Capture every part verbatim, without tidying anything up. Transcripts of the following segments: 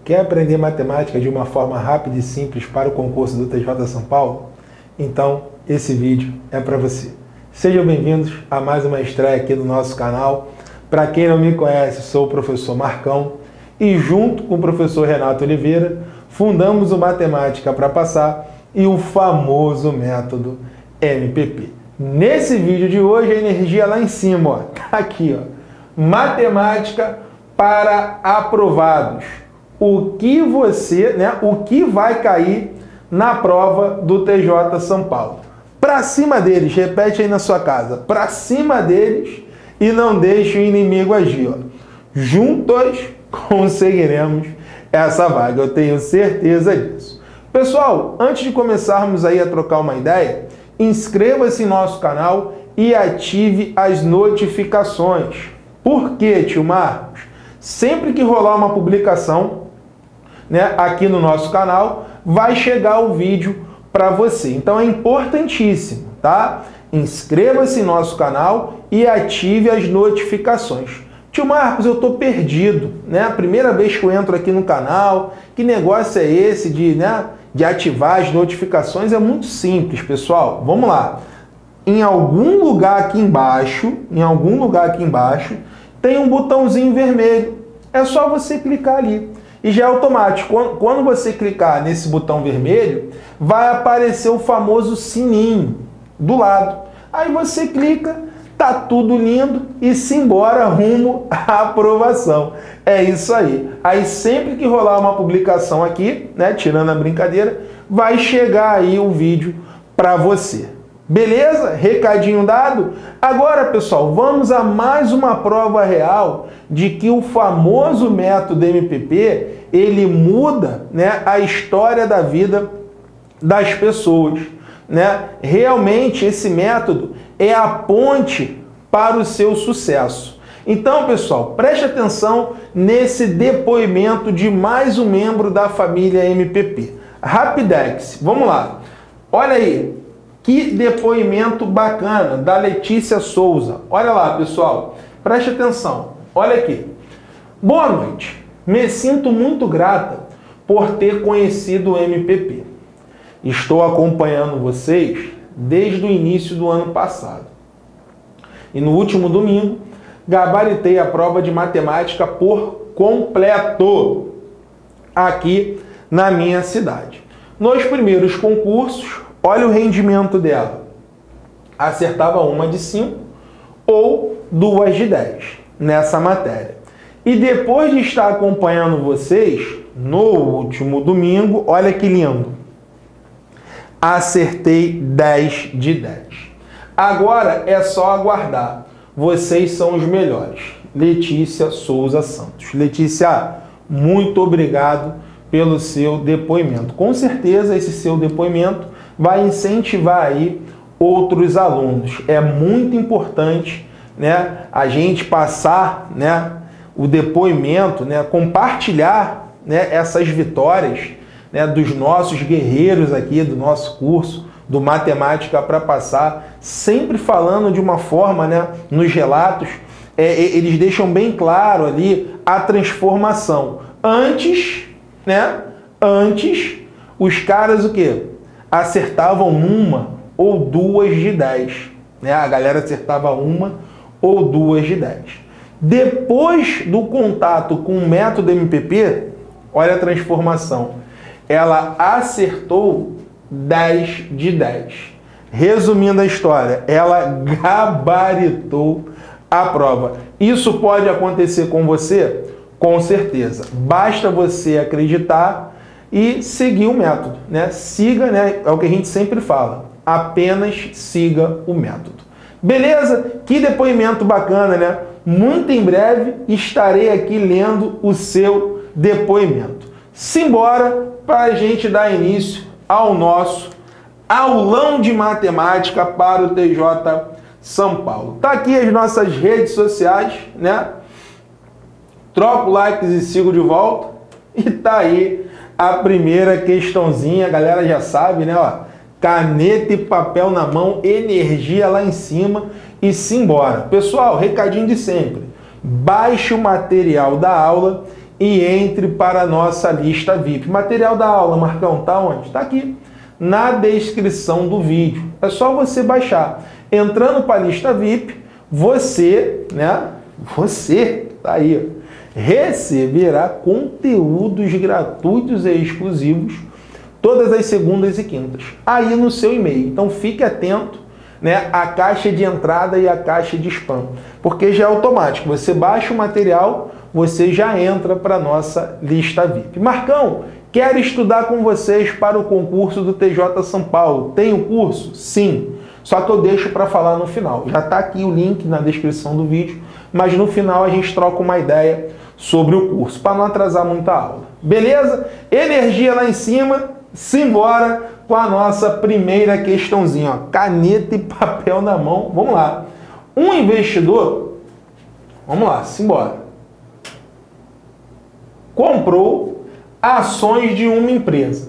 Quer aprender matemática de uma forma rápida e simples para o concurso do T J São Paulo? Então, esse vídeo é para você. Sejam bem-vindos a mais uma estreia aqui no nosso canal. Para quem não me conhece, sou o professor Marcão e junto com o professor Renato Oliveira, fundamos o Matemática para Passar e o famoso método M P P. Nesse vídeo de hoje, a energia lá em cima, ó, tá aqui, ó, Matemática para aprovados. O que você, né, o que vai cair na prova do T J São Paulo. Para cima deles, repete aí na sua casa, para cima deles e não deixe o inimigo agir. Ó. Juntos conseguiremos essa vaga, eu tenho certeza disso. Pessoal, antes de começarmos aí a trocar uma ideia, inscreva-se em nosso canal e ative as notificações. Por quê, tio Marcos? Sempre que rolar uma publicação, né, aqui no nosso canal, vai chegar o vídeo para você. Então é importantíssimo, tá? Inscreva-se em nosso canal e ative as notificações. Tio Marcos, eu tô perdido, né? A primeira vez que eu entro aqui no canal, que negócio é esse de, né, de ativar as notificações? É muito simples, pessoal. Vamos lá. Em algum lugar aqui embaixo, em algum lugar aqui embaixo, tem um botãozinho vermelho. É só você clicar ali. E já é automático. Quando você clicar nesse botão vermelho, vai aparecer o famoso sininho do lado. Aí você clica, tá tudo lindo e simbora rumo à aprovação. É isso aí. Aí sempre que rolar uma publicação aqui, né, tirando a brincadeira, vai chegar aí o vídeo para você. Beleza? Recadinho dado? Agora, pessoal, vamos a mais uma prova real de que o famoso método M P P, ele muda, né, a história da vida das pessoas, né? Realmente esse método é a ponte para o seu sucesso. Então, pessoal, preste atenção nesse depoimento de mais um membro da família M P P. Rapidex, vamos lá. Olha aí. Que depoimento bacana da Letícia Souza. Olha lá, pessoal. Preste atenção. Olha aqui. Boa noite. Me sinto muito grata por ter conhecido o M P P. Estou acompanhando vocês desde o início do ano passado. E no último domingo, gabaritei a prova de matemática por completo aqui na minha cidade. Nos primeiros concursos, olha o rendimento dela. Acertava uma de cinco ou duas de dez nessa matéria. E depois de estar acompanhando vocês, no último domingo, olha que lindo. Acertei dez de dez. Agora é só aguardar. Vocês são os melhores. Letícia Souza Santos. Letícia, muito obrigado pelo seu depoimento. Com certeza esse seu depoimento vai incentivar aí outros alunos. É muito importante, né, a gente passar, né, o depoimento, né, compartilhar, né, essas vitórias, né, dos nossos guerreiros aqui do nosso curso do Matemática para Passar, sempre falando de uma forma, né, nos relatos, é, eles deixam bem claro ali a transformação. Antes, né, antes os caras o quê? Acertavam uma ou duas de dez. Né? A galera acertava uma ou duas de dez. Depois do contato com o método M P P, olha a transformação. Ela acertou dez de dez. Resumindo a história, ela gabaritou a prova. Isso pode acontecer com você? Com certeza. Basta você acreditar e seguir o método, né? Siga, né? É o que a gente sempre fala. Apenas siga o método. Beleza? Que depoimento bacana, né? Muito em breve estarei aqui lendo o seu depoimento. Simbora para a gente dar início ao nosso aulão de matemática para o T J São Paulo. Tá aqui as nossas redes sociais, né? Troco likes e sigo de volta. E tá aí a primeira questãozinha, a galera já sabe, né? Ó, caneta e papel na mão, energia lá em cima e simbora. Pessoal, recadinho de sempre. Baixe o material da aula e entre para a nossa lista V I P. Material da aula, Marcão, tá onde? Tá aqui, na descrição do vídeo. É só você baixar. Entrando para a lista V I P, você, né, você, tá aí, receberá conteúdos gratuitos e exclusivos todas as segundas e quintas, aí no seu e-mail. Então fique atento, né, à caixa de entrada e à caixa de spam, porque já é automático. Você baixa o material, você já entra para a nossa lista V I P. Marcão, quero estudar com vocês para o concurso do T J São Paulo. Tem o curso? Sim. Só que eu deixo para falar no final. Já está aqui o link na descrição do vídeo, mas no final a gente troca uma ideia sobre o curso, para não atrasar muita aula. Beleza? Energia lá em cima, simbora com a nossa primeira questãozinha. Ó. Caneta e papel na mão. Vamos lá. Um investidor, vamos lá, simbora, comprou ações de uma empresa.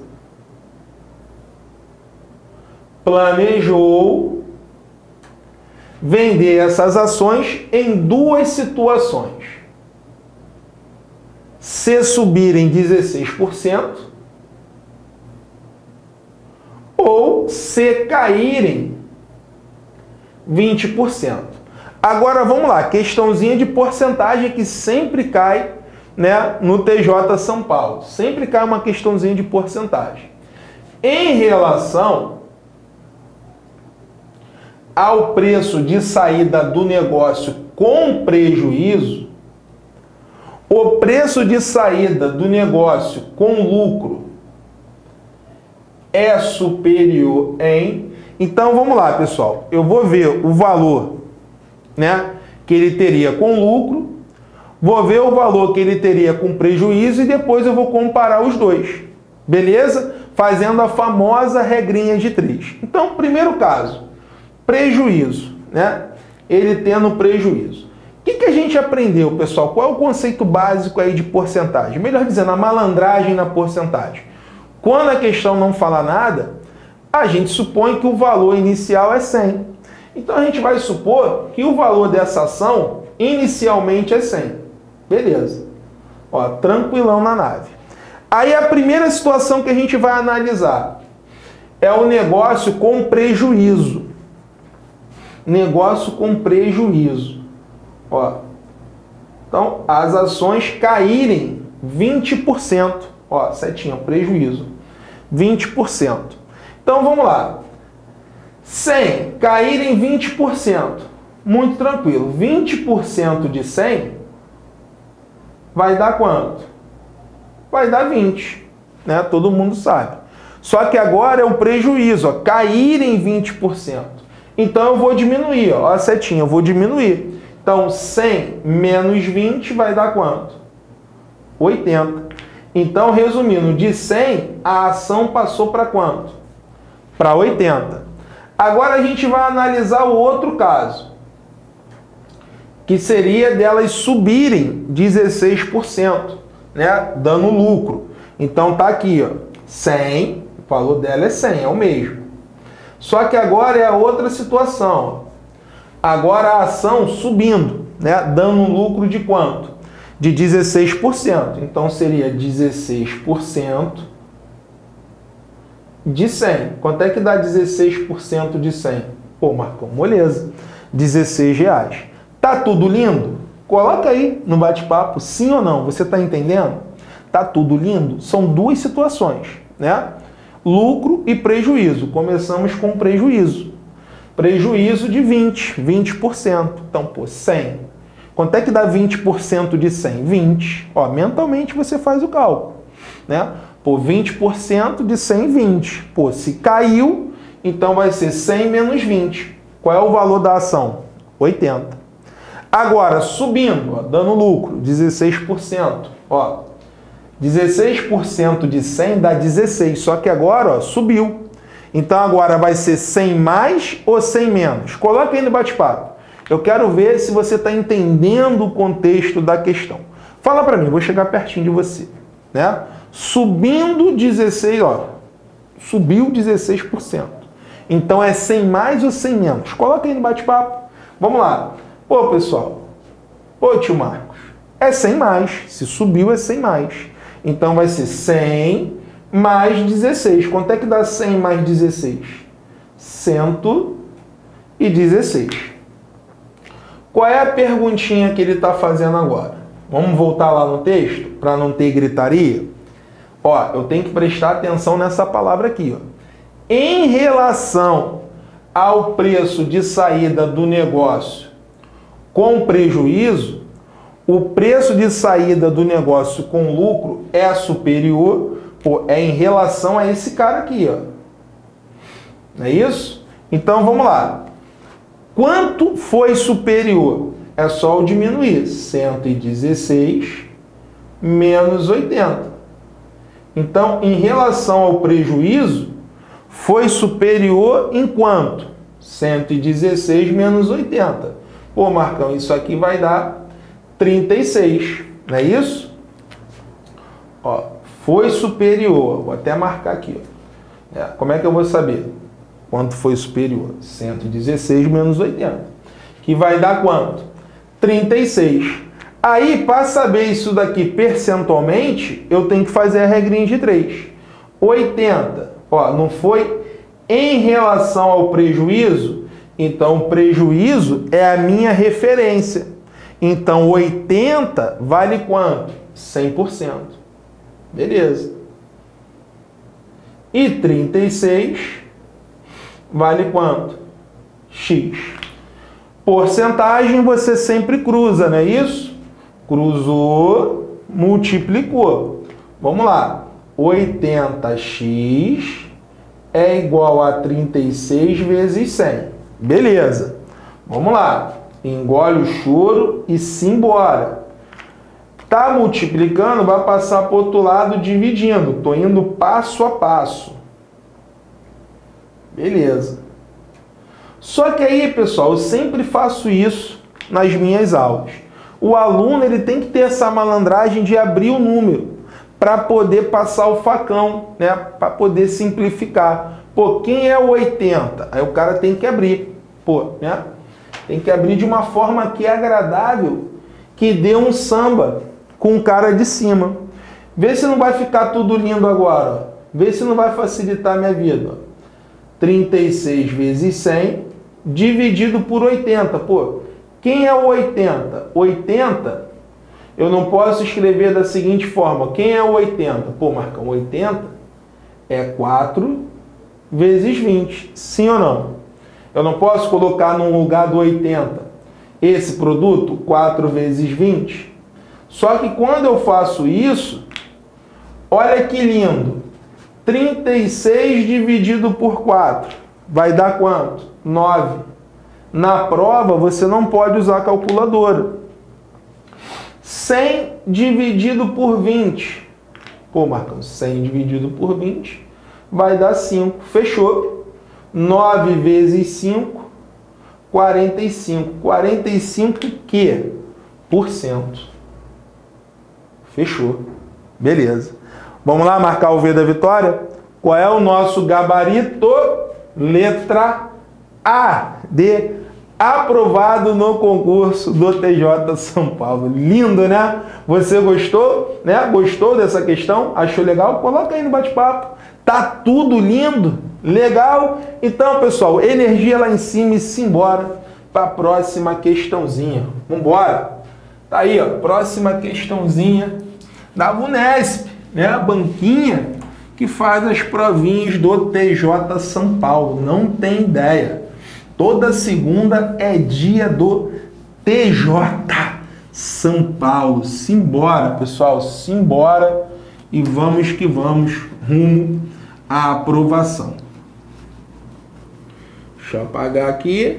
Planejou vender essas ações em duas situações. Se subirem dezesseis por cento ou se caírem vinte por cento. Agora vamos lá, questãozinha de porcentagem que sempre cai, né, no T J São Paulo. Sempre cai uma questãozinha de porcentagem. Em relação ao preço de saída do negócio com prejuízo, o preço de saída do negócio com lucro é superior em... Então vamos lá, pessoal. Eu vou ver o valor, né, que ele teria com lucro, vou ver o valor que ele teria com prejuízo e depois eu vou comparar os dois. Beleza? Fazendo a famosa regrinha de três. Então, primeiro caso, prejuízo, né? Ele tendo prejuízo. O que que a gente aprendeu, pessoal? Qual é o conceito básico aí de porcentagem? Melhor dizendo, a malandragem na porcentagem. Quando a questão não fala nada, a gente supõe que o valor inicial é cem. Então a gente vai supor que o valor dessa ação inicialmente é cem. Beleza. Ó, tranquilão na nave. Aí a primeira situação que a gente vai analisar é o negócio com prejuízo. Negócio com prejuízo. Ó. Então, as ações caírem vinte por cento. Ó, setinha, prejuízo. vinte por cento. Então, vamos lá. cem caírem vinte por cento. Muito tranquilo. vinte por cento de cem vai dar quanto? Vai dar vinte. Né? Todo mundo sabe. Só que agora é o prejuízo. Ó, caírem vinte por cento. Então, eu vou diminuir. Ó, a setinha, eu vou diminuir. Então, cem menos vinte vai dar quanto? oitenta. Então, resumindo, de cem, a ação passou para quanto? Para oitenta. Agora a gente vai analisar o outro caso, que seria delas subirem dezesseis por cento, né? Dando lucro. Então, tá aqui, ó, cem, o valor dela é cem, é o mesmo. Só que agora é a outra situação. Agora a ação subindo, né? Dando um lucro de quanto? De dezesseis por cento. Então seria dezesseis por cento de cem. Quanto é que dá dezesseis por cento de cem? Pô, Marcão, moleza. dezesseis reais. Tá tudo lindo? Coloca aí no bate-papo, sim ou não. Você tá entendendo? Tá tudo lindo? São duas situações, né? Lucro e prejuízo. Começamos com prejuízo. Prejuízo de vinte, vinte por cento. Então, pô, cem. Quanto é que dá vinte por cento de cem? vinte. Ó, mentalmente você faz o cálculo, né? Pô, vinte por cento de cem, vinte. Pô, se caiu, então vai ser cem menos vinte. Qual é o valor da ação? oitenta. Agora, subindo, ó, dando lucro, dezesseis por cento. Ó, dezesseis por cento de cem dá dezesseis, só que agora, ó, subiu. Então agora vai ser cem mais ou cem menos? Coloca aí no bate-papo. Eu quero ver se você está entendendo o contexto da questão. Fala para mim, vou chegar pertinho de você, né? Subindo dezesseis, ó, subiu dezesseis por cento. Então é cem mais ou cem menos? Coloca aí no bate-papo. Vamos lá. Pô, pessoal. Pô, tio Marcos. é cem mais. Se subiu, é cem mais. Então, vai ser cem mais dezesseis. Quanto é que dá cem mais dezesseis? cento e dezesseis. Qual é a perguntinha que ele está fazendo agora? Vamos voltar lá no texto, para não ter gritaria? Ó, eu tenho que prestar atenção nessa palavra aqui, ó. Em relação ao preço de saída do negócio com prejuízo, o preço de saída do negócio com lucro é superior, pô, é em relação a esse cara aqui, ó. Não é isso? Então, vamos lá. Quanto foi superior? É só eu diminuir. cento e dezesseis menos oitenta. Então, em relação ao prejuízo, foi superior em quanto? cento e dezesseis menos oitenta. Pô, Marcão, isso aqui vai dar trinta e seis. Não é isso? Ó, foi superior. Vou até marcar aqui. Ó. É, como é que eu vou saber quanto foi superior? cento e dezesseis menos oitenta. Que vai dar quanto? trinta e seis. Aí, para saber isso daqui percentualmente, eu tenho que fazer a regrinha de três. oitenta, ó, não foi em relação ao prejuízo? Então, o prejuízo é a minha referência. Então, oitenta vale quanto? cem por cento. Beleza. E trinta e seis vale quanto? X. Porcentagem você sempre cruza, não é isso? Cruzou, multiplicou. Vamos lá. oitenta x é igual a trinta e seis vezes cem. Beleza. Vamos lá. Engole o choro e simbora. Tá multiplicando, vai passar para o outro lado dividindo. Estou indo passo a passo. Beleza. Só que aí, pessoal, eu sempre faço isso nas minhas aulas. O aluno ele tem que ter essa malandragem de abrir o número para poder passar o facão, né? Para poder simplificar. Pô, quem é o oitenta? Aí o cara tem que abrir. Pô, né? Tem que abrir de uma forma que é agradável, que dê um samba com o cara de cima. Vê se não vai ficar tudo lindo agora. Ó. Vê se não vai facilitar a minha vida. Ó. trinta e seis vezes cem dividido por oitenta. Pô, quem é o oitenta? oitenta, eu não posso escrever da seguinte forma. Quem é o oitenta? Pô, Marcão, oitenta é quatro vezes vinte. Sim ou não? Eu não posso colocar no lugar do oitenta esse produto, quatro vezes vinte? Só que quando eu faço isso, olha que lindo. trinta e seis dividido por quatro vai dar quanto? nove. Na prova, você não pode usar a calculadora. cem dividido por vinte. Pô, Marcão, cem dividido por vinte vai dar cinco. Fechou. nove vezes cinco, quarenta e cinco. quarenta e cinco que? Por cento. Fechou. Beleza. Vamos lá marcar o V da vitória? Qual é o nosso gabarito? Letra A de aprovado no concurso do T J São Paulo. Lindo, né? Você gostou? Né? Gostou dessa questão? Achou legal? Coloca aí no bate-papo. Tá tudo lindo? Legal? Então, pessoal, energia lá em cima e simbora para a próxima questãozinha. Vambora! Tá aí, ó, próxima questãozinha da VUNESP, né? A banquinha que faz as provinhas do T J São Paulo. Não tem ideia. Toda segunda é dia do T J São Paulo. Simbora, pessoal, simbora e vamos que vamos rumo à aprovação. Deixa eu apagar aqui.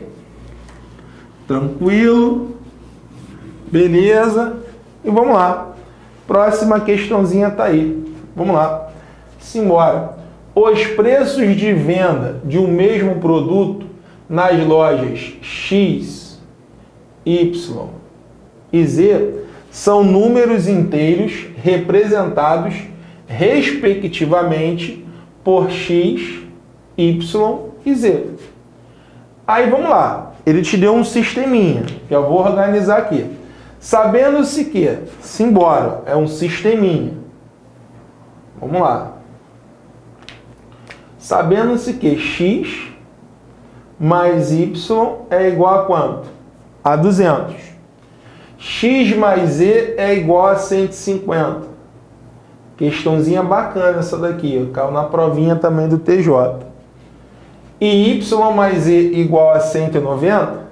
Tranquilo. Beleza. E vamos lá. Próxima questãozinha tá aí. Vamos lá. Simbora. Os preços de venda de um mesmo produto nas lojas X, Y e Z são números inteiros representados respectivamente por X, Y e Z. Aí vamos lá. Ele te deu um sisteminha. Já vou organizar aqui. Sabendo-se que, simbora, é um sisteminha. Vamos lá. Sabendo-se que x mais y é igual a quanto? A duzentos. X mais z é igual a cento e cinquenta. Questãozinha bacana essa daqui. Caiu na provinha também do T J. E y mais z igual a cento e noventa?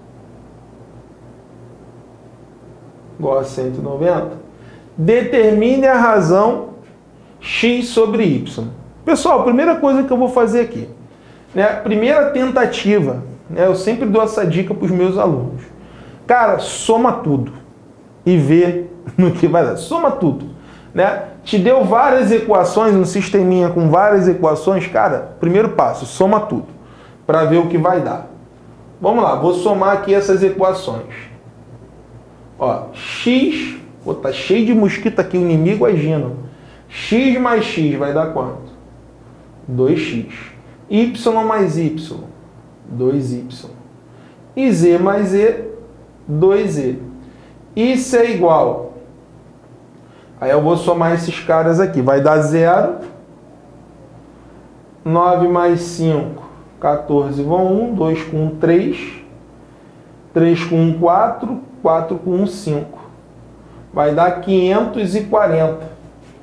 Igual a cento e noventa. Determine a razão x sobre y. Pessoal, a primeira coisa que eu vou fazer aqui, né, primeira tentativa, né, eu sempre dou essa dica para os meus alunos. Cara, soma tudo e vê no que vai dar. Soma tudo, né? Te deu várias equações, um sisteminha com várias equações, cara, primeiro passo, soma tudo para ver o que vai dar. Vamos lá, vou somar aqui essas equações. Ó, x, pô, tá cheio de mosquito aqui, o inimigo agindo. X mais x vai dar quanto? dois x. Y mais y, dois y. E z mais z, dois z. Isso é igual. Aí eu vou somar esses caras aqui. Vai dar zero. nove mais cinco, quatorze vão um. dois com um, três. três com um, quatro. quatro com um, cinco. Vai dar quinhentos e quarenta.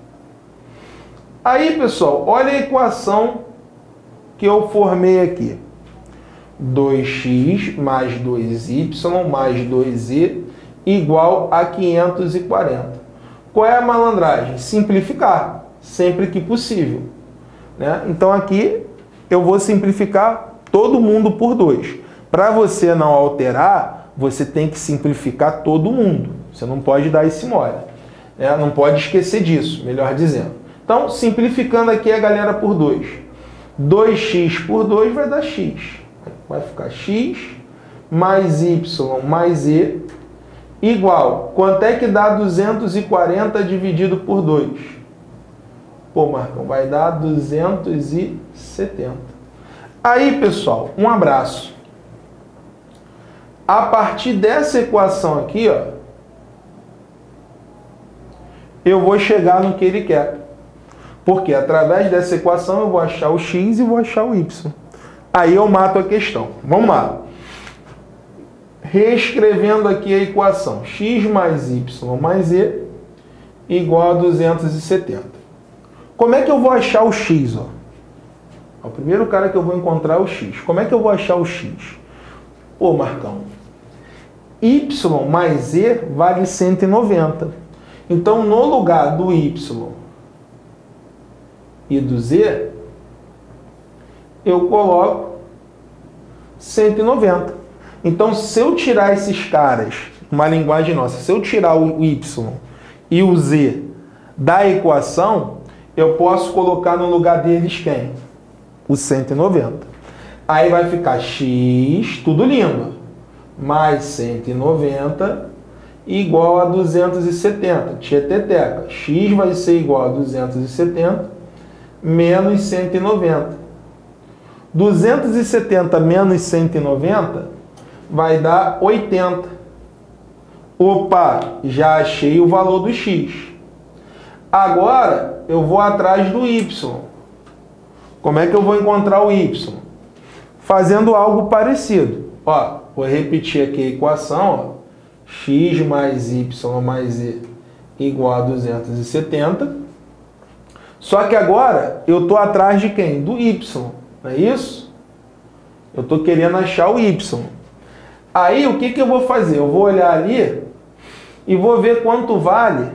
Aí, pessoal, olha a equação que eu formei aqui. dois x mais dois y mais dois z igual a quinhentos e quarenta. Qual é a malandragem? Simplificar, sempre que possível, né? Então aqui eu vou simplificar todo mundo por dois. Para você não alterar, você tem que simplificar todo mundo. Você não pode dar esse mole, né? Não pode esquecer disso, melhor dizendo. Então, simplificando aqui a galera por dois. dois x por dois vai dar x. Vai ficar x mais y mais z igual. Quanto é que dá duzentos e quarenta dividido por dois? Pô, Marcão, vai dar duzentos e setenta. Aí, pessoal, um abraço. A partir dessa equação aqui, ó, eu vou chegar no que ele quer. Porque através dessa equação eu vou achar o x e vou achar o y. Aí eu mato a questão. Vamos lá. Reescrevendo aqui a equação. X mais y mais z igual a duzentos e setenta. Como é que eu vou achar o x? Ó? O primeiro cara que eu vou encontrar é o x. Como é que eu vou achar o x? Pô, Marcão, y mais z vale cento e noventa. Então, no lugar do y e do z, eu coloco cento e noventa. Então, se eu tirar esses caras, uma linguagem nossa, se eu tirar o y e o z da equação, eu posso colocar no lugar deles quem? O cento e noventa. Aí vai ficar x, tudo lindo, mais cento e noventa igual a duzentos e setenta. Tieteteca. X vai ser igual a duzentos e setenta menos cento e noventa. duzentos e setenta menos cento e noventa vai dar oitenta. Opa, já achei o valor do x. Agora eu vou atrás do y. Como é que eu vou encontrar o y? Fazendo algo parecido. Ó, vou repetir aqui a equação. Ó. X mais y mais z igual a duzentos e setenta. Só que agora eu estou atrás de quem? Do y, não é isso? Eu estou querendo achar o y. Aí o que, que eu vou fazer? Eu vou olhar ali e vou ver quanto vale,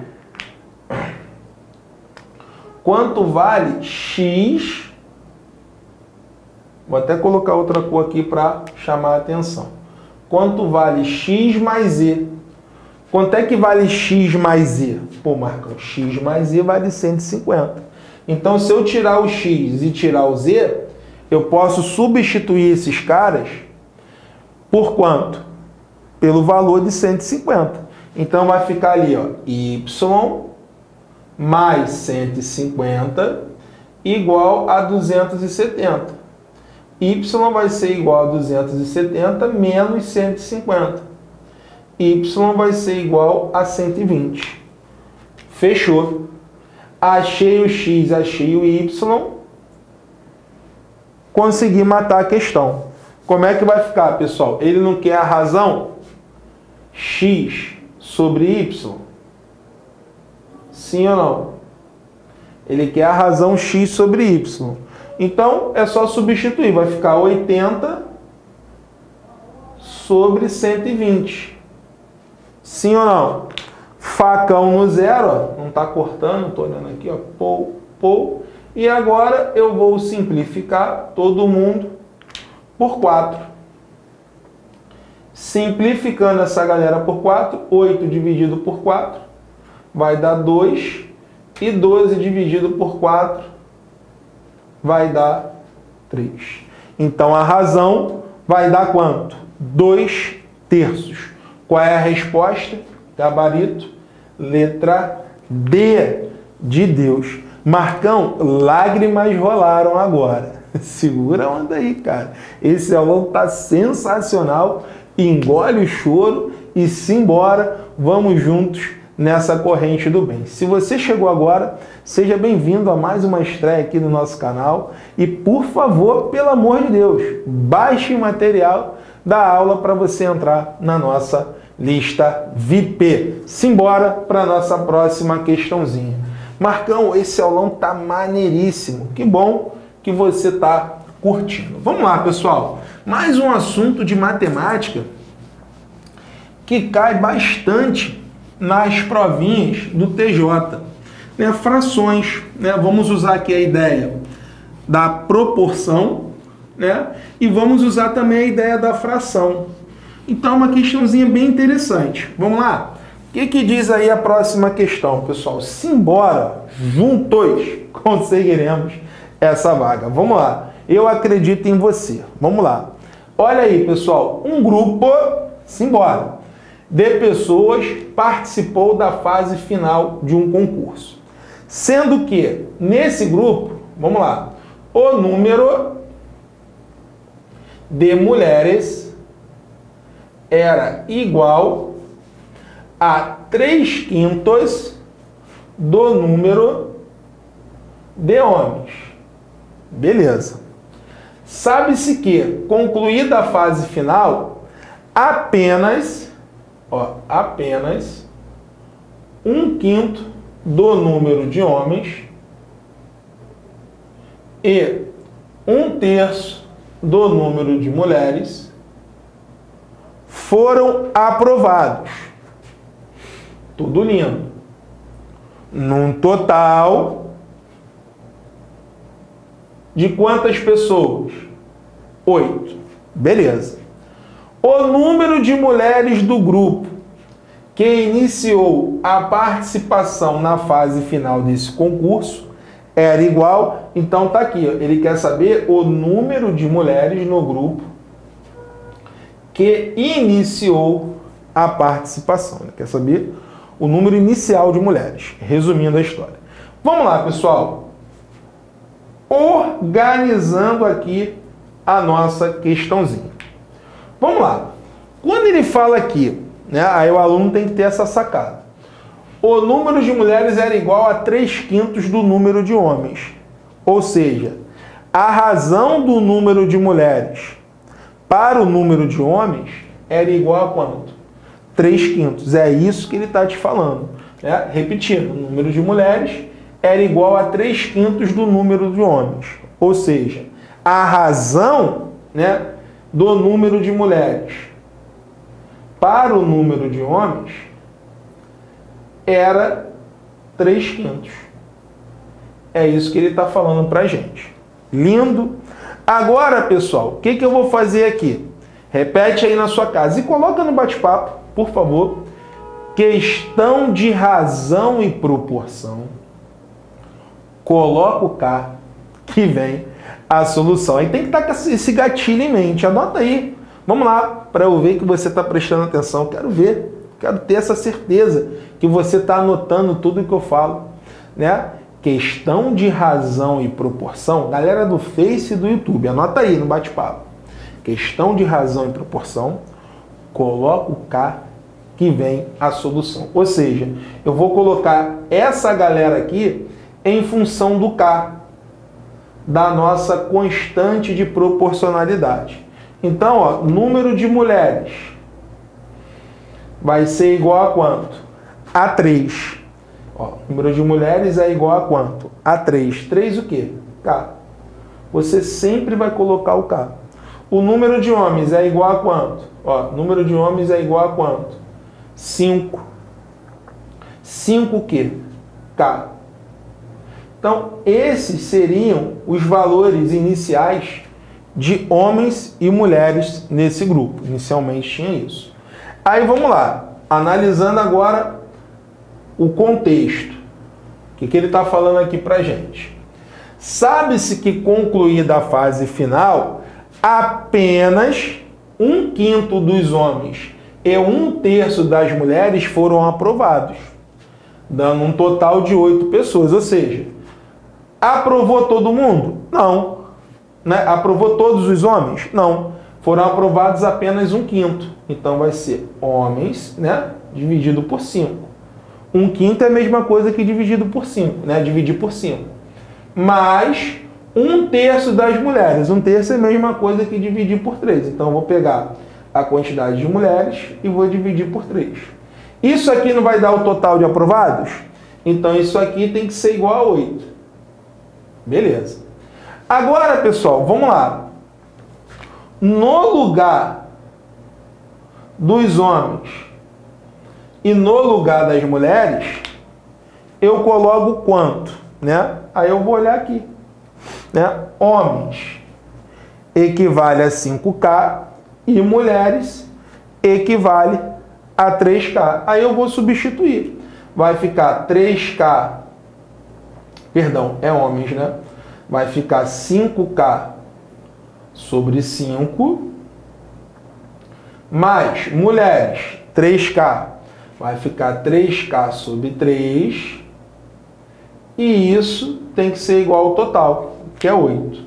quanto vale x. Vou até colocar outra cor aqui para chamar a atenção. Quanto vale x mais z? Quanto é que vale x mais z? Pô, Marcão, x mais z vale cento e cinquenta. Então, se eu tirar o x e tirar o z, eu posso substituir esses caras por quanto? Pelo valor de cento e cinquenta. Então, vai ficar ali, ó, y mais cento e cinquenta igual a duzentos e setenta. Y vai ser igual a duzentos e setenta menos cento e cinquenta. y vai ser igual a cento e vinte. Fechou. Achei o x, achei o y. Consegui matar a questão. Como é que vai ficar, pessoal? Ele não quer a razão? X sobre y? Sim ou não? Ele quer a razão x sobre y. Então, é só substituir. Vai ficar oitenta sobre cento e vinte. Sim ou não? Facão no zero, ó. Não está cortando, estou olhando aqui, ó. Pou, pou. E agora eu vou simplificar todo mundo por quatro. Simplificando essa galera por quatro, oito dividido por quatro vai dar dois. E doze dividido por quatro vai dar três. Então a razão vai dar quanto? dois terços. Qual é a resposta? Gabarito. Letra D de Deus. Marcão, lágrimas rolaram agora. Segura a onda aí, cara. Esse aulão tá sensacional. Engole o choro e simbora. Vamos juntos nessa corrente do bem. Se você chegou agora, seja bem-vindo a mais uma estreia aqui no nosso canal. E, por favor, pelo amor de Deus, baixe o material da aula para você entrar na nossa lista V I P. Simbora para a nossa próxima questãozinha. Marcão, esse aulão tá maneiríssimo. Que bom que você tá curtindo. Vamos lá, pessoal. Mais um assunto de matemática que cai bastante nas provinhas do T J. Né? Frações. Né? Vamos usar aqui a ideia da proporção, né? E vamos usar também a ideia da fração. Então, uma questãozinha bem interessante. Vamos lá? O que, que diz aí a próxima questão, pessoal? Simbora, juntos conseguiremos essa vaga. Vamos lá. Eu acredito em você. Vamos lá. Olha aí, pessoal. Um grupo, simbora, de pessoas participou da fase final de um concurso. Sendo que, nesse grupo, vamos lá, o número de mulheres era igual a três quintos do número de homens. Beleza. Sabe-se que, concluída a fase final, apenas, ó, apenas um quinto do número de homens e um terço do número de mulheres foram aprovados. Tudo lindo. Num total de quantas pessoas? Oito. Beleza. O número de mulheres do grupo que iniciou a participação na fase final desse concurso era igual, então tá aqui, ó, ele quer saber o número de mulheres no grupo que iniciou a participação. Ele quer saber o número inicial de mulheres, resumindo a história. Vamos lá, pessoal. Organizando aqui a nossa questãozinha. Vamos lá. Quando ele fala aqui, né, aí o aluno tem que ter essa sacada. O número de mulheres era igual a três quintos do número de homens. Ou seja, a razão do número de mulheres para o número de homens era igual a quanto? três quintos. É isso que ele está te falando. Né? Repetindo, o número de mulheres era igual a três quintos do número de homens. Ou seja, a razão, né, do número de mulheres para o número de homens era três quintos. É isso que ele está falando para a gente. Lindo. Agora, pessoal, o que, que eu vou fazer aqui? Repete aí na sua casa e coloca no bate-papo, por favor. Questão de razão e proporção. Coloca o K, que vem a solução. Aí tem que estar com esse gatilho em mente. Anota aí. Vamos lá, para eu ver que você está prestando atenção. Quero ver. Quero ter essa certeza que você está anotando tudo que eu falo. Né? Questão de razão e proporção. Galera do Face e do YouTube, anota aí no bate-papo. Questão de razão e proporção. Coloca o K, que vem a solução. Ou seja, eu vou colocar essa galera aqui em função do K, da nossa constante de proporcionalidade. Então, ó, número de mulheres vai ser igual a quanto? A três. Ó, número de mulheres é igual a quanto? A três. três o quê? K. Você sempre vai colocar o K. O número de homens é igual a quanto? Ó, número de homens é igual a quanto? cinco. cinco o quê? K. Então, esses seriam os valores iniciais de homens e mulheres nesse grupo. Inicialmente tinha isso. Aí vamos lá, analisando agora o contexto. O que, que ele está falando aqui para a gente? Sabe-se que concluída a fase final, apenas um quinto dos homens e um terço das mulheres foram aprovados, dando um total de oito pessoas. Ou seja, aprovou todo mundo? Não. Né? Aprovou todos os homens? Não. Foram aprovados apenas um quinto. Então vai ser homens, né, dividido por cinco. Um quinto é a mesma coisa que dividido por cinco, né? Dividir por cinco. Mais um terço das mulheres. Um terço é a mesma coisa que dividir por três. Então eu vou pegar a quantidade de mulheres e vou dividir por três. Isso aqui não vai dar o total de aprovados? Então isso aqui tem que ser igual a oito. Beleza. Agora, pessoal, vamos lá. No lugar dos homens e no lugar das mulheres, eu coloco quanto, né? Aí eu vou olhar aqui, né? Homens equivale a cinco K e mulheres equivale a três K. Aí eu vou substituir. Vai ficar três K, perdão, é homens, né? Vai ficar cinco K sobre cinco, mais mulheres, três K, vai ficar três K sobre três, e isso tem que ser igual ao total, que é oito.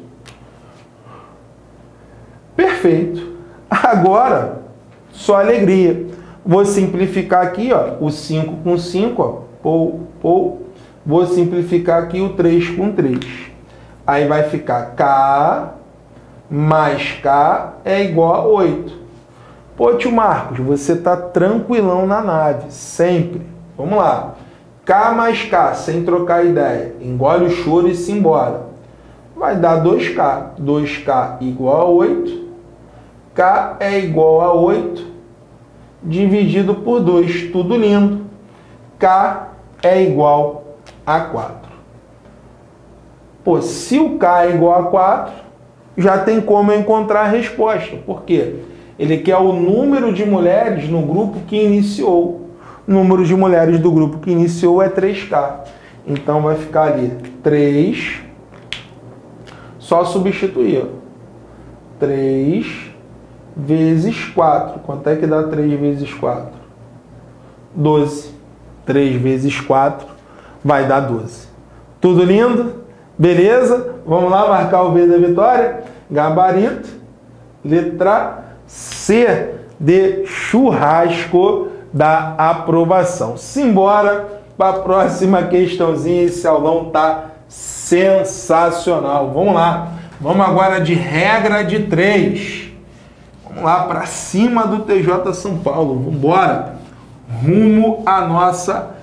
Perfeito. Agora, só alegria. Vou simplificar aqui, ó, o cinco com cinco, ó, pou, pou. Vou simplificar aqui o três com três. Aí vai ficar K mais K é igual a oito. Pô, tio Marcos, você tá tranquilão na nave, sempre. Vamos lá. K mais K, sem trocar ideia. Engole o choro e se embora. Vai dar dois K. dois K igual a oito. K é igual a oito dividido por dois. Tudo lindo. K é igual a quatro. Pô, se o K é igual a quatro, já tem como eu encontrar a resposta. Por quê? Ele quer o número de mulheres no grupo que iniciou. O número de mulheres do grupo que iniciou é três K. Então vai ficar ali três, só substituir. três vezes quatro. Quanto é que dá três vezes quatro? doze. três vezes quatro vai dar doze. Tudo lindo? Beleza? Vamos lá marcar o V da vitória? Gabarito. Letra C de churrasco da aprovação. Simbora para a próxima questãozinha. Esse aulão tá sensacional. Vamos lá. Vamos agora de regra de três. Vamos lá para cima do T J São Paulo. Vamos embora. Rumo à nossa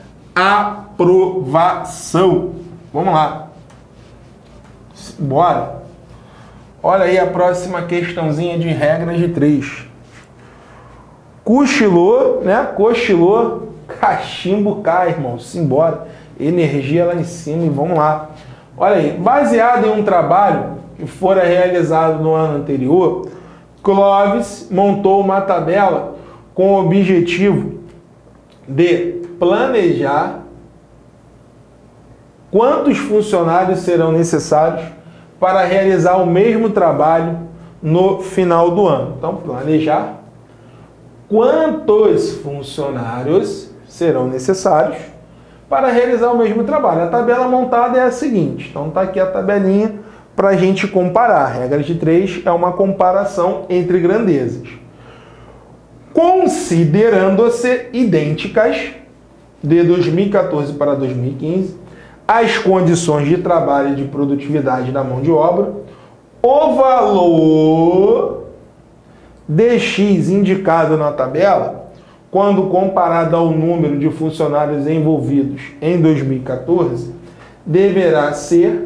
aprovação. Vamos lá. Bora. Olha aí a próxima questãozinha de regras de três. Cochilou, né? Cochilou, cachimbo cai, irmão. Simbora. Energia lá em cima e vamos lá. Olha aí. Baseado em um trabalho que fora realizado no ano anterior, Clóvis montou uma tabela com o objetivo de planejar quantos funcionários serão necessários para realizar o mesmo trabalho no final do ano. Então, planejar quantos funcionários serão necessários para realizar o mesmo trabalho. A tabela montada é a seguinte. Então, está aqui a tabelinha para a gente comparar. A regra de três é uma comparação entre grandezas. considerando-se idênticas de dois mil e quatorze para dois mil e quinze as condições de trabalho e de produtividade da mão de obra, o valor de X indicado na tabela, quando comparado ao número de funcionários envolvidos em dois mil e quatorze, deverá ser...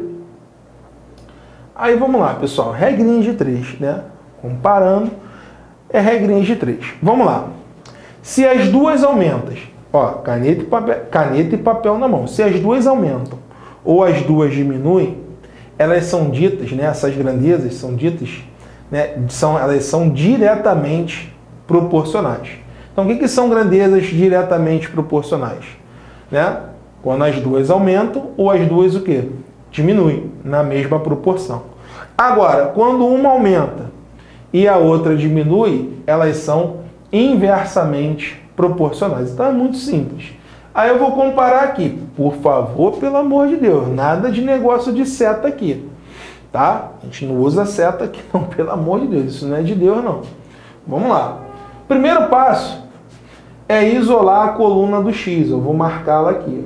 Aí vamos lá, pessoal, regrinha de três, né? Comparando, é regrinha de três. Vamos lá. Se as duas aumentam, ó, caneta e papel, caneta e papel na mão, se as duas aumentam ou as duas diminuem, elas são ditas, né? Essas grandezas são ditas, né? São, elas são diretamente proporcionais. Então, o que, que são grandezas diretamente proporcionais? Né? Quando as duas aumentam ou as duas o quê? Diminuem na mesma proporção. Agora, quando uma aumenta e a outra diminui, elas são inversamente proporcionais. Então é muito simples. Aí eu vou comparar aqui. Por favor, pelo amor de Deus, nada de negócio de seta aqui. Tá? A gente não usa seta aqui não, pelo amor de Deus. Isso não é de Deus não. Vamos lá. Primeiro passo é isolar a coluna do X. Eu vou marcá-la aqui.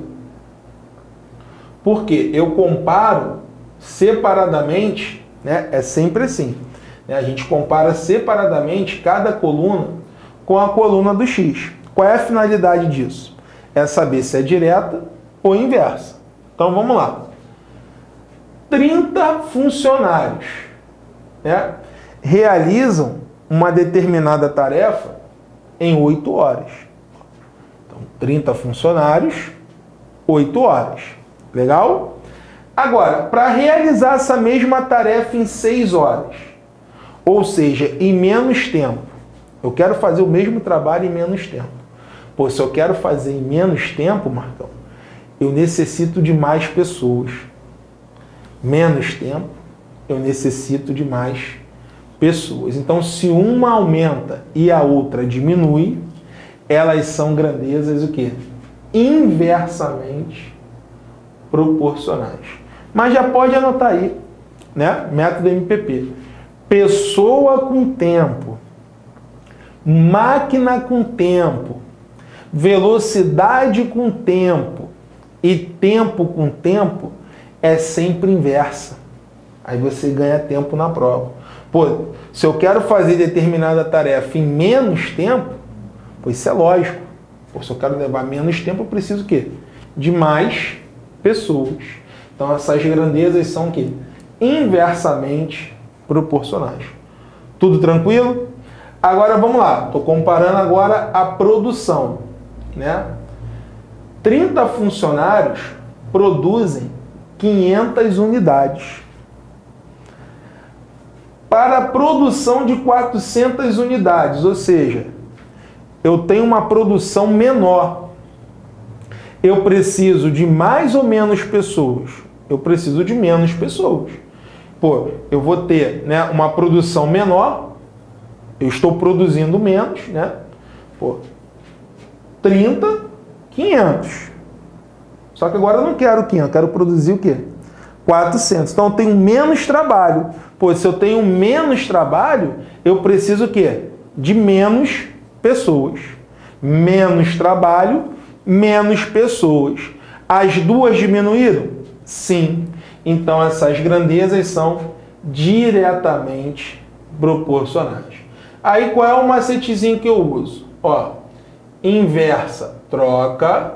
Porque eu comparo separadamente, né? É sempre assim. Né? A gente compara separadamente cada coluna com a coluna do X. Qual é a finalidade disso? É saber se é direta ou inversa. Então vamos lá. trinta funcionários, né, realizam uma determinada tarefa em oito horas. Então, trinta funcionários, oito horas. Legal? Agora, para realizar essa mesma tarefa em seis horas, ou seja, em menos tempo, eu quero fazer o mesmo trabalho em menos tempo. Pô, se eu quero fazer em menos tempo, Marcão, eu necessito de mais pessoas. Menos tempo, eu necessito de mais pessoas. Então, se uma aumenta e a outra diminui, elas são grandezas o quê? Inversamente proporcionais. Mas já pode anotar aí, né? Método M P P. Pessoa com tempo, máquina com tempo, velocidade com tempo e tempo com tempo é sempre inversa. Aí você ganha tempo na prova. Pô, se eu quero fazer determinada tarefa em menos tempo, pô, isso é lógico. Pô, se eu quero levar menos tempo, eu preciso o quê? De mais pessoas. Então essas grandezas são o quê? Inversamente proporcionais. Tudo tranquilo? Agora vamos lá. Estou comparando agora a produção, né? trinta funcionários produzem quinhentas unidades. Para a produção de quatrocentas unidades, ou seja, eu tenho uma produção menor. Eu preciso de mais ou menos pessoas? Eu preciso de menos pessoas. Pô, eu vou ter, né, uma produção menor, eu estou produzindo menos, né? Pô, trinta, quinhentos. Só que agora eu não quero quinhentos, eu quero produzir o quê? quatrocentos. Então eu tenho menos trabalho. Pô, se eu tenho menos trabalho, eu preciso o quê? De menos pessoas. Menos trabalho, menos pessoas. As duas diminuíram? Sim. Então essas grandezas são diretamente proporcionais. Aí qual é o macetezinho que eu uso? Ó, inversa troca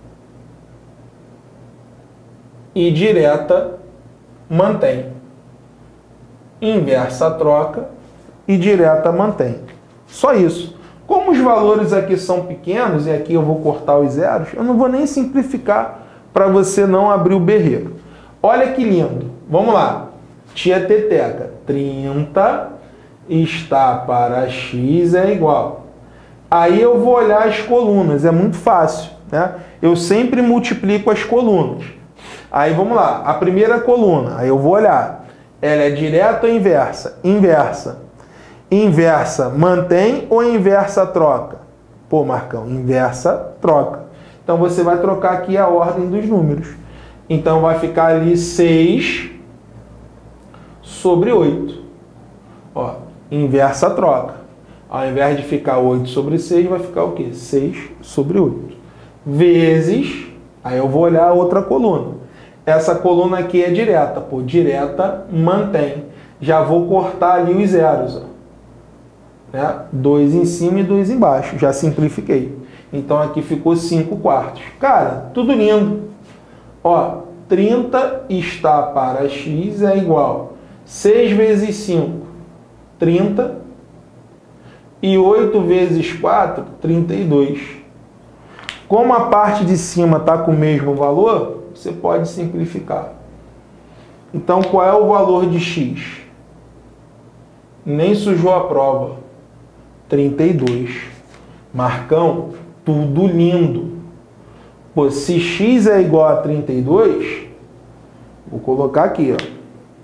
e direta mantém. Inversa troca e direta mantém. Só isso. Como os valores aqui são pequenos, e aqui eu vou cortar os zeros, eu não vou nem simplificar para você não abrir o berreiro. Olha que lindo. Vamos lá. Tia Teteca. trinta está para x é igual. Aí eu vou olhar as colunas. É muito fácil, né? Eu sempre multiplico as colunas. Aí vamos lá. A primeira coluna. Aí eu vou olhar. Ela é direta ou inversa? Inversa. Inversa mantém ou inversa troca? Pô, Marcão, inversa troca. Então você vai trocar aqui a ordem dos números. Então vai ficar ali seis sobre oito. Ó, inversa troca. Ao invés de ficar oito sobre seis, vai ficar o quê? seis sobre oito. Vezes, aí eu vou olhar a outra coluna. Essa coluna aqui é direta. Pô, direta mantém. Já vou cortar ali os zeros. Ó. Né? dois em cima e dois embaixo. Já simplifiquei. Então aqui ficou cinco quartos. Cara, tudo lindo. Ó, trinta está para x é igual seis vezes cinco, trinta. E oito vezes quatro, trinta e dois. Como a parte de cima está com o mesmo valor, você pode simplificar. Então, qual é o valor de x? Nem sujou a prova. trinta e dois. Marcão, tudo lindo. Pô, se x é igual a trinta e dois, vou colocar aqui, ó.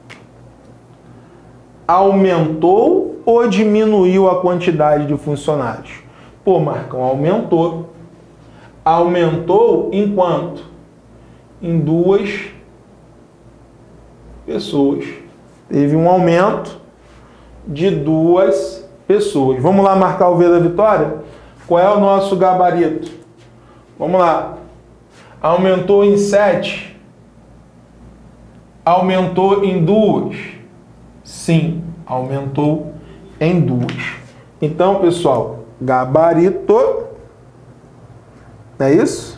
Aumentou ou diminuiu a quantidade de funcionários? Pô, Marcão, aumentou. Aumentou em quanto? Em duas pessoas. Teve um aumento de duas pessoas. Vamos lá marcar o V da vitória? Qual é o nosso gabarito? Vamos lá. Aumentou em sete? Aumentou em duas? Sim, aumentou em duas. Então, pessoal, gabarito, não é isso?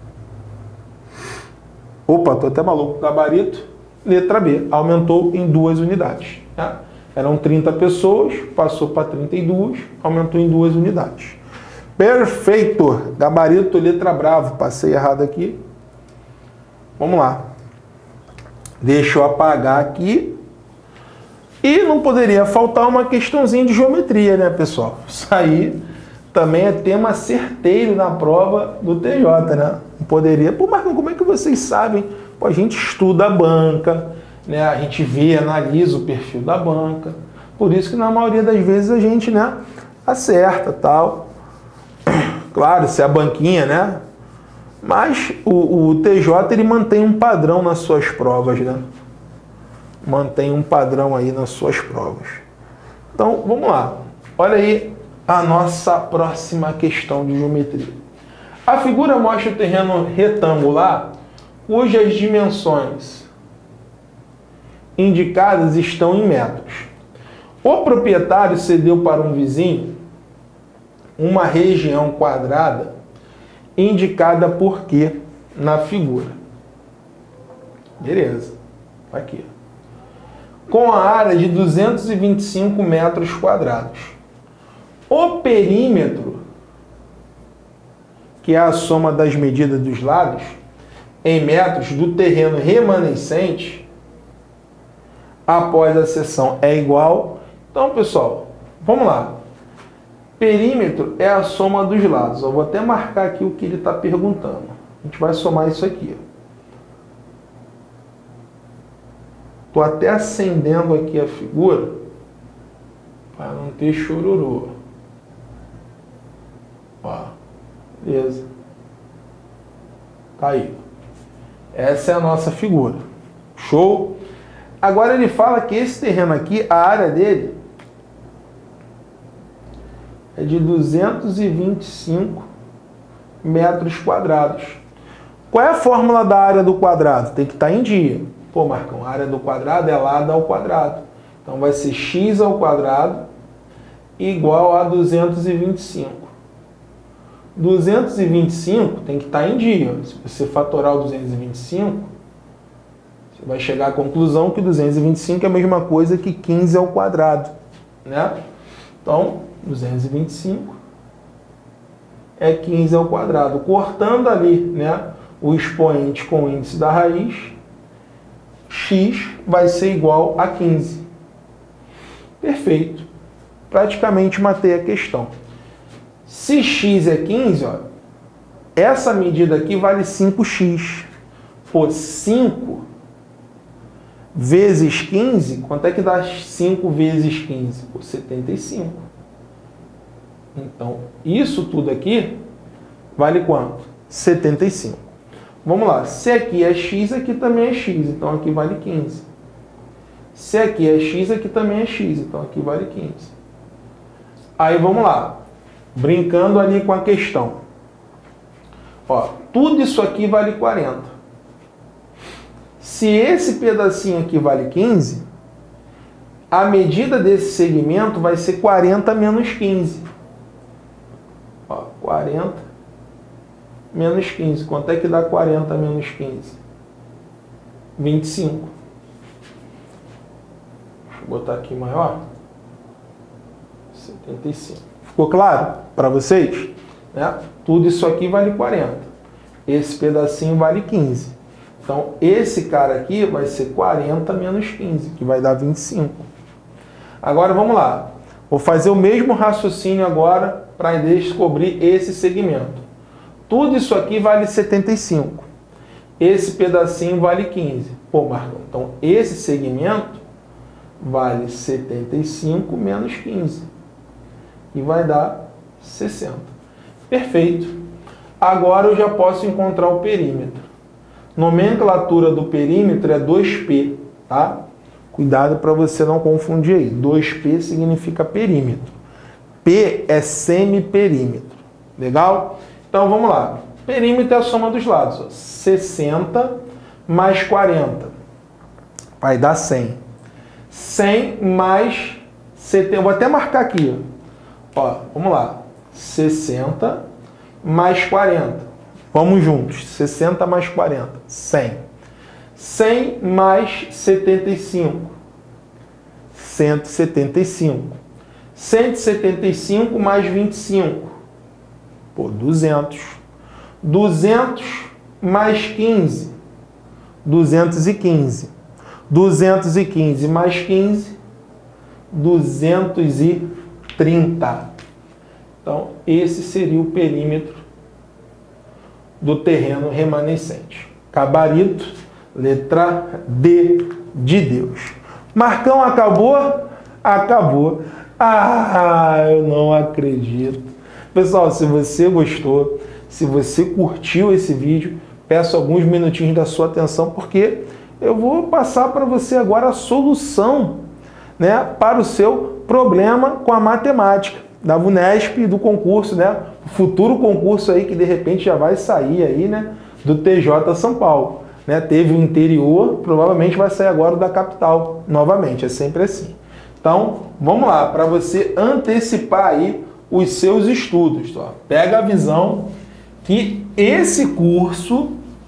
Opa, tô até maluco. Gabarito, letra B, aumentou em duas unidades. Né? Eram trinta pessoas, passou para trinta e duas, aumentou em duas unidades. Perfeito! Gabarito, letra bravo, passei errado aqui. Vamos lá. Deixa eu apagar aqui. E não poderia faltar uma questãozinha de geometria, né, pessoal? Isso aí também é tema certeiro na prova do T J, né? Não poderia. Pô, Marcão, como é que vocês sabem? Pô, a gente estuda a banca, né? A gente vê, analisa o perfil da banca. Por isso que na maioria das vezes a gente, né, acerta, tal. Claro, se é a banquinha, né? Mas o, o T J, ele mantém um padrão nas suas provas, né? Mantém um padrão aí nas suas provas. Então, vamos lá. Olha aí a nossa próxima questão de geometria. A figura mostra o terreno retangular cujas dimensões indicadas estão em metros. O proprietário cedeu para um vizinho uma região quadrada indicada por quê na figura. Beleza. Aqui. Com a área de duzentos e vinte e cinco metros quadrados. O perímetro, que é a soma das medidas dos lados, em metros do terreno remanescente, após a seção é igual. Então, pessoal, vamos lá. Perímetro é a soma dos lados. Eu vou até marcar aqui o que ele está perguntando. A gente vai somar isso aqui. Estou até acendendo aqui a figura para não ter chororô. Ó, beleza. Tá aí. Essa é a nossa figura. Show? Agora ele fala que esse terreno aqui, a área dele é de duzentos e vinte e cinco metros quadrados. Qual é a fórmula da área do quadrado? Tem que estar em dia. Pô, Marcão, a área do quadrado é lado ao quadrado. Então vai ser x ao quadrado igual a duzentos e vinte e cinco. duzentos e vinte e cinco tem que estar em dia. Se você fatorar o duzentos e vinte e cinco, você vai chegar à conclusão que duzentos e vinte e cinco é a mesma coisa que quinze ao quadrado. Né? Então, duzentos e vinte e cinco é quinze ao quadrado. Cortando ali, né, o expoente com o índice da raiz, x vai ser igual a quinze. Perfeito. Praticamente matei a questão. Se x é quinze, ó, essa medida aqui vale cinco x. Pô, cinco vezes quinze, quanto é que dá cinco vezes quinze? Pô, setenta e cinco. Então, isso tudo aqui vale quanto? setenta e cinco. Vamos lá, se aqui é x, aqui também é x, então aqui vale quinze. Se aqui é x, aqui também é x, então aqui vale quinze. Aí vamos lá, brincando ali com a questão. Ó, tudo isso aqui vale quarenta. Se esse pedacinho aqui vale quinze, a medida desse segmento vai ser quarenta menos quinze. Ó, quarenta menos quinze. Quanto é que dá quarenta menos quinze? vinte e cinco. Deixa eu botar aqui maior. setenta e cinco. Ficou claro para vocês? Né? Tudo isso aqui vale quarenta. Esse pedacinho vale quinze. Então, esse cara aqui vai ser quarenta menos quinze, que vai dar vinte e cinco. Agora, vamos lá. Vou fazer o mesmo raciocínio agora para descobrir esse segmento. Tudo isso aqui vale setenta e cinco. Esse pedacinho vale quinze. Pô, Marcão, então esse segmento vale setenta e cinco menos quinze. E vai dar sessenta. Perfeito. Agora eu já posso encontrar o perímetro. Nomenclatura do perímetro é dois P, tá? Cuidado para você não confundir aí. dois P significa perímetro. P é semiperímetro. Legal? Então vamos lá. Perímetro é a soma dos lados. Ó. sessenta mais quarenta vai dar cem. cem mais setenta. Vou até marcar aqui. Ó. Ó, vamos lá. sessenta mais quarenta. Vamos juntos. sessenta mais quarenta. cem. cem mais setenta e cinco. cento e setenta e cinco. cento e setenta e cinco mais vinte e cinco. Pô, duzentos. duzentos mais quinze. duzentos e quinze. duzentos e quinze mais quinze. duzentos e trinta. Então, esse seria o perímetro do terreno remanescente. Gabarito, letra D de Deus. Marcão, acabou? Acabou. Ah, eu não acredito. Pessoal, se você gostou, se você curtiu esse vídeo, peço alguns minutinhos da sua atenção, porque eu vou passar para você agora a solução, né, para o seu problema com a matemática da VUNESP e do concurso, né, o futuro concurso aí que de repente já vai sair aí, né, do T J São Paulo, né? Teve o interior, provavelmente vai sair agora da capital novamente, é sempre assim. Então, vamos lá, para você antecipar aí os seus estudos, ó. Pega a visão que esse curso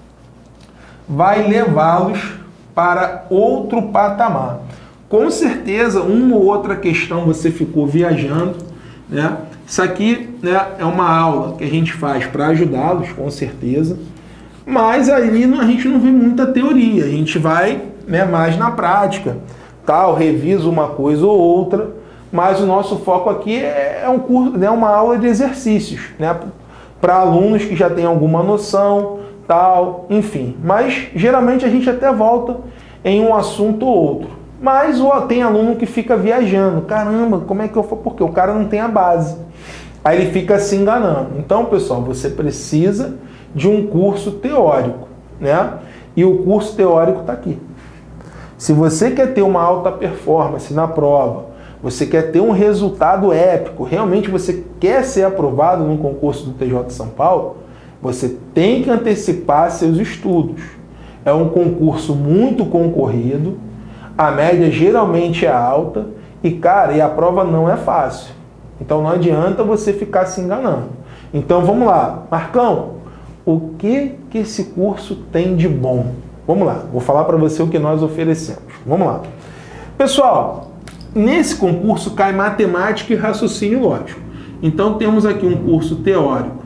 vai levá-los para outro patamar. Com certeza, uma ou outra questão você ficou viajando, né? Isso aqui, né, é uma aula que a gente faz para ajudá-los, com certeza, mas ali a gente não vê muita teoria, a gente vai, né, mais na prática, tal, revisa uma coisa ou outra, mas o nosso foco aqui é um curso, né, uma aula de exercícios, né, para alunos que já têm alguma noção, tal, enfim. Mas geralmente a gente até volta em um assunto ou outro. Mas tem aluno que fica viajando. Caramba, como é que eu for? Porque o cara não tem a base. Aí ele fica se enganando. Então, pessoal, você precisa de um curso teórico, né? E o curso teórico está aqui. Se você quer ter uma alta performance na prova, você quer ter um resultado épico, realmente você quer ser aprovado no concurso do T J São Paulo, você tem que antecipar seus estudos. É um concurso muito concorrido, a média geralmente é alta e, cara, e a prova não é fácil. Então não adianta você ficar se enganando. Então vamos lá. Marcão, o que, que esse curso tem de bom? Vamos lá, vou falar para você o que nós oferecemos. Vamos lá. Pessoal, nesse concurso cai matemática e raciocínio lógico. Então temos aqui um curso teórico.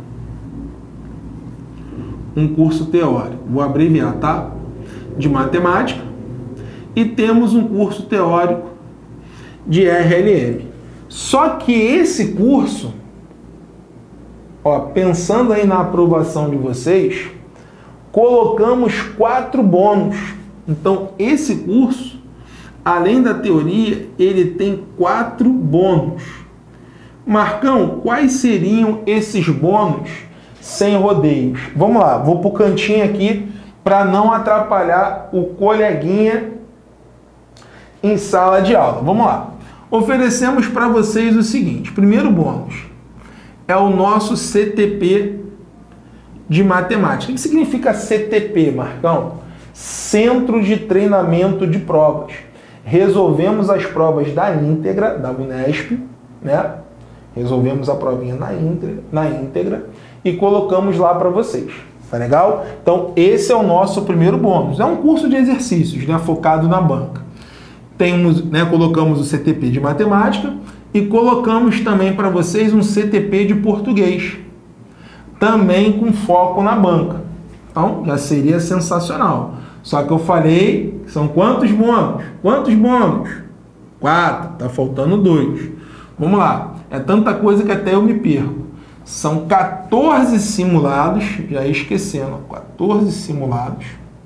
Um curso teórico, vou abreviar, tá? De matemática. E temos um curso teórico de R L M. Só que esse curso, ó, pensando aí na aprovação de vocês, colocamos quatro bônus. Então, esse curso, além da teoria, ele tem quatro bônus. Marcão, quais seriam esses bônus sem rodeios? Vamos lá, vou para o cantinho aqui para não atrapalhar o coleguinha em sala de aula. Vamos lá. Oferecemos para vocês o seguinte, primeiro bônus é o nosso C T P de matemática. O que significa C T P, Marcão? Centro de Treinamento de Provas. Resolvemos as provas da íntegra, da Unesp, né? Resolvemos a provinha na íntegra, na íntegra e colocamos lá para vocês. Tá legal? Então, esse é o nosso primeiro bônus. É um curso de exercícios, né, focado na banca. Temos, né, colocamos o C T P de matemática e colocamos também para vocês um C T P de português, também com foco na banca. Então, já seria sensacional. Só que eu falei, são quantos bônus? Quantos bônus? Quatro. Tá faltando dois. Vamos lá. É tanta coisa que até eu me perco. São quatorze simulados, já esquecendo, quatorze simulados,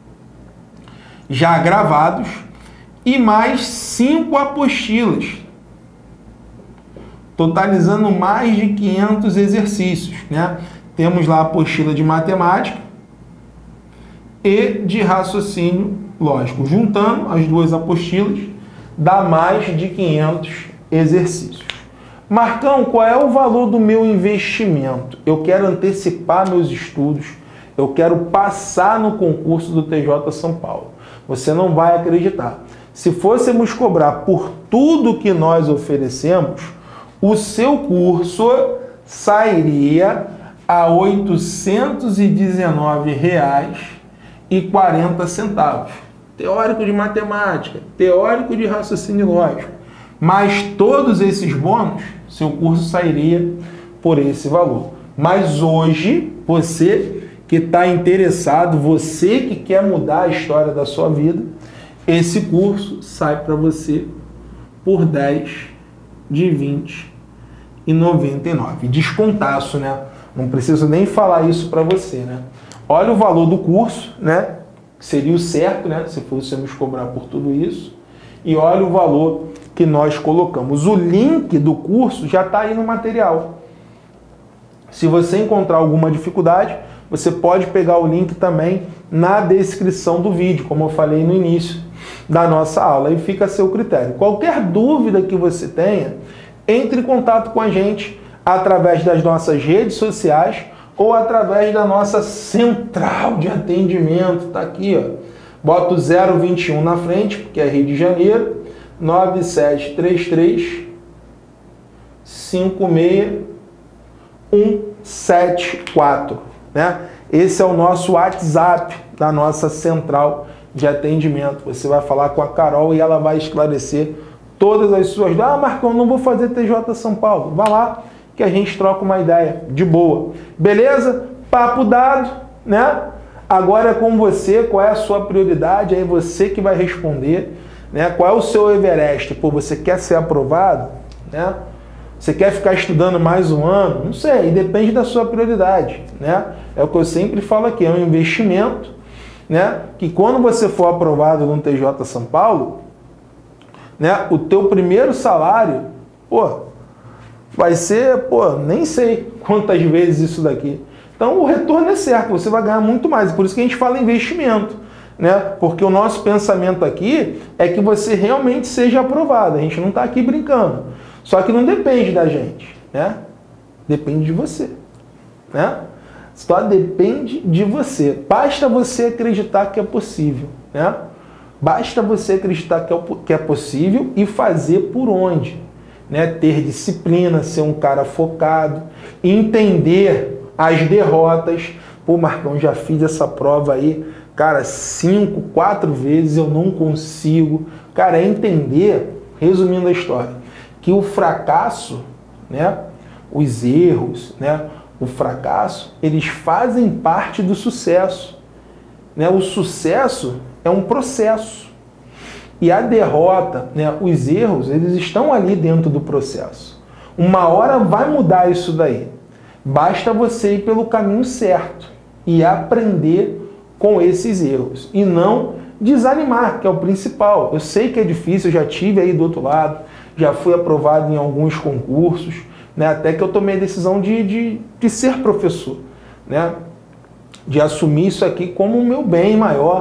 já gravados, e mais cinco apostilas, totalizando mais de quinhentos exercícios, né? Temos lá a apostila de matemática e de raciocínio lógico. Juntando as duas apostilas, dá mais de quinhentos exercícios. Marcão, qual é o valor do meu investimento? Eu quero antecipar meus estudos, eu quero passar no concurso do T J São Paulo. Você não vai acreditar. Se fôssemos cobrar por tudo que nós oferecemos, o seu curso sairia a oitocentos e dezenove reais e quarenta centavos. Teórico de matemática, teórico de raciocínio lógico. Mas todos esses bônus, seu curso sairia por esse valor. Mas hoje, você que está interessado, você que quer mudar a história da sua vida, esse curso sai para você por dez de vinte e noventa e nove. Descontaço, né? Não preciso nem falar isso para você, né? Olha o valor do curso, né? Seria o certo, né? Se fôssemos cobrar por tudo isso. E olha o valor que nós colocamos. O link do curso já está aí no material. Se você encontrar alguma dificuldade, você pode pegar o link também na descrição do vídeo, como eu falei no início da nossa aula, e fica a seu critério. Qualquer dúvida que você tenha, entre em contato com a gente através das nossas redes sociais ou através da nossa central de atendimento. Está aqui, ó. Bota o zero vinte e um na frente, porque é Rio de Janeiro, nove sete três três, cinco seis um sete quatro, né? Esse é o nosso WhatsApp da nossa central de atendimento. Você vai falar com a Carol e ela vai esclarecer todas as suas dúvidas. Ah, Marcão, não vou fazer T J São Paulo. Vá lá que a gente troca uma ideia de boa. Beleza? Papo dado, né? Agora é com você, qual é a sua prioridade, aí você que vai responder, né? Qual é o seu Everest? Pô, você quer ser aprovado, né? Você quer ficar estudando mais um ano? Não sei, depende da sua prioridade, né? É o que eu sempre falo aqui, é um investimento, né? Que quando você for aprovado no T J São Paulo, né? O teu primeiro salário, pô, vai ser, pô, nem sei quantas vezes isso daqui. Então o retorno é certo, você vai ganhar muito mais. Por isso que a gente fala investimento, né? Porque o nosso pensamento aqui é que você realmente seja aprovado. A gente não está aqui brincando. Só que não depende da gente, né? Depende de você, né? Só depende de você. Basta você acreditar que é possível, né? Basta você acreditar que é, que é possível e fazer por onde, né? Ter disciplina, ser um cara focado, entender as derrotas. Pô, Marcão, já fiz essa prova aí, cara, cinco, quatro vezes, eu não consigo. Cara, é entender, resumindo a história, que o fracasso, né, os erros, né, o fracasso, eles fazem parte do sucesso, né? O sucesso é um processo e a derrota, né, os erros, eles estão ali dentro do processo. Uma hora vai mudar isso daí. Basta você ir pelo caminho certo e aprender com esses erros e não desanimar, que é o principal. Eu sei que é difícil, eu já tive aí do outro lado, já fui aprovado em alguns concursos, né? Até que eu tomei a decisão de, de, de ser professor, né? De assumir isso aqui como o meu bem maior.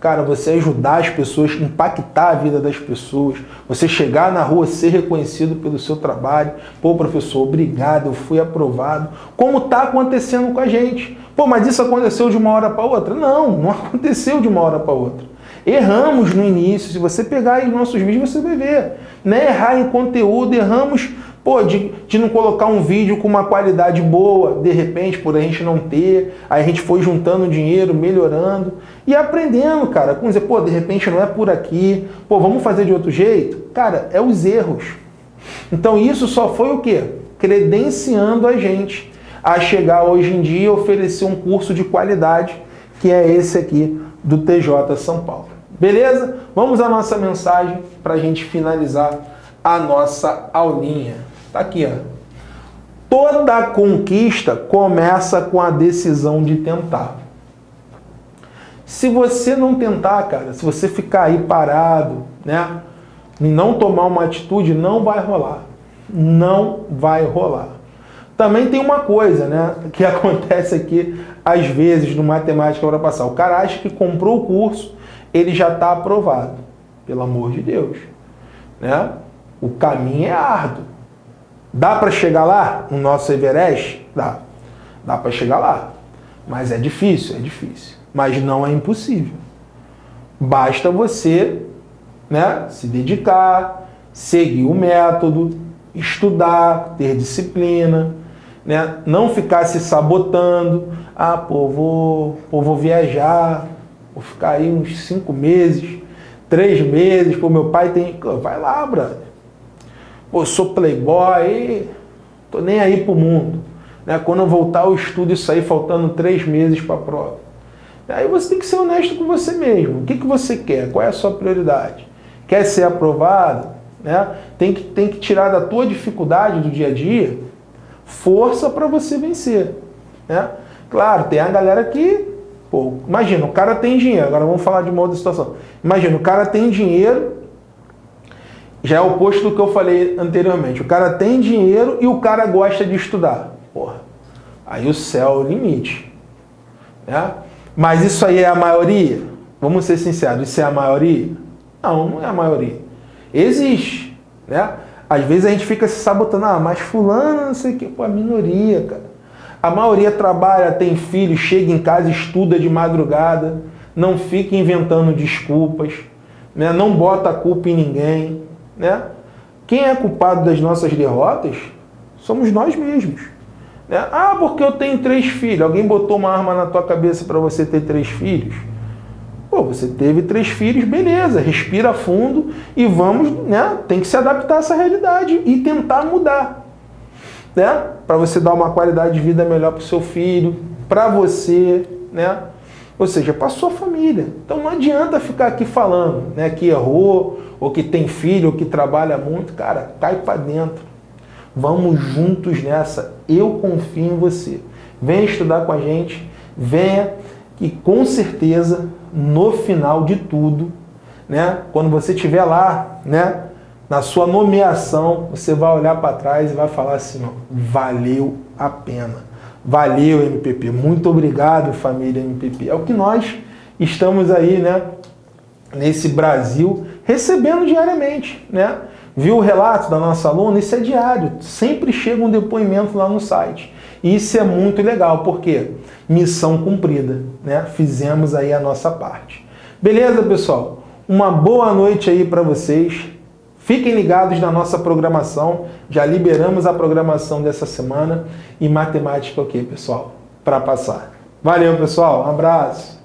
cara, você ajudar as pessoas, impactar a vida das pessoas, você chegar na rua, ser reconhecido pelo seu trabalho. Pô, professor, obrigado, eu fui aprovado. Como está acontecendo com a gente. Pô, mas isso aconteceu de uma hora para outra? Não, não aconteceu de uma hora para outra. Erramos no início. Se você pegar aí os nossos vídeos, você vai ver. Né? Errar em conteúdo, erramos... Pô, de, de não colocar um vídeo com uma qualidade boa, de repente, por a gente não ter, aí a gente foi juntando dinheiro, melhorando e aprendendo, cara, com dizer, pô, de repente não é por aqui, pô, vamos fazer de outro jeito? Cara, é os erros. Então isso só foi o quê? Credenciando a gente a chegar hoje em dia e oferecer um curso de qualidade, que é esse aqui do T J São Paulo. Beleza? Vamos à nossa mensagem para a gente finalizar a nossa aulinha. Tá aqui, ó. Toda conquista começa com a decisão de tentar. Se você não tentar, cara, se você ficar aí parado, né, e não tomar uma atitude, não vai rolar. Não vai rolar. Também tem uma coisa, né, que acontece aqui às vezes no Matemática para Passar. O cara acha que comprou o curso, ele já está aprovado. Pelo amor de Deus, né? O caminho é árduo. Dá para chegar lá no nosso Everest? Dá. Dá para chegar lá. Mas é difícil, é difícil. Mas não é impossível. Basta você, né, se dedicar, seguir o método, estudar, ter disciplina, né, não ficar se sabotando. Ah, pô, vou, pô, vou viajar, vou ficar aí uns cinco meses, três meses, pô, meu pai tem... Vai lá, brother. Pô, eu sou playboy, tô nem aí pro mundo. Né? Quando eu voltar ao estudo, isso aí faltando três meses para a prova. Aí você tem que ser honesto com você mesmo. O que, que você quer? Qual é a sua prioridade? Quer ser aprovado? Né? Tem, que, tem que tirar da tua dificuldade do dia a dia força para você vencer. Né? Claro, tem a galera que... Pô, imagina, o cara tem dinheiro. Agora vamos falar de uma outra situação. Imagina, o cara tem dinheiro... Já é o oposto do que eu falei anteriormente. O cara tem dinheiro e o cara gosta de estudar. Porra, aí o céu é o limite. Né? Mas isso aí é a maioria? Vamos ser sinceros, isso é a maioria? Não, não é a maioria. Existe. Né? Às vezes a gente fica se sabotando. Ah, mas fulano, não sei o que. Pô, a minoria, cara. A maioria trabalha, tem filho, chega em casa, estuda de madrugada, não fica inventando desculpas, né? Não bota a culpa em ninguém. Né? Quem é culpado das nossas derrotas somos nós mesmos. Né? Ah, porque eu tenho três filhos. Alguém botou uma arma na tua cabeça para você ter três filhos? Pô, você teve três filhos, beleza, respira fundo e vamos, né? Tem que se adaptar a essa realidade e tentar mudar. Né? Para você dar uma qualidade de vida melhor para o seu filho, para você, né? Ou seja, para a sua família. Então não adianta ficar aqui falando, né, que errou, ou que tem filho, ou que trabalha muito. Cara, cai para dentro. Vamos juntos nessa. Eu confio em você. Venha estudar com a gente. Venha que com certeza, no final de tudo, né, quando você estiver lá, né, na sua nomeação, você vai olhar para trás e vai falar assim, ó, valeu a pena. Valeu, M P P. Muito obrigado, família M P P. É o que nós estamos aí, né, nesse Brasil, recebendo diariamente, né? Viu o relato da nossa aluna? Isso é diário. Sempre chega um depoimento lá no site. E isso é muito legal, porque missão cumprida, né? Fizemos aí a nossa parte. Beleza, pessoal? Uma boa noite aí para vocês. Fiquem ligados na nossa programação. Já liberamos a programação dessa semana. E matemática o quê, pessoal? Para passar. Valeu, pessoal. Um abraço.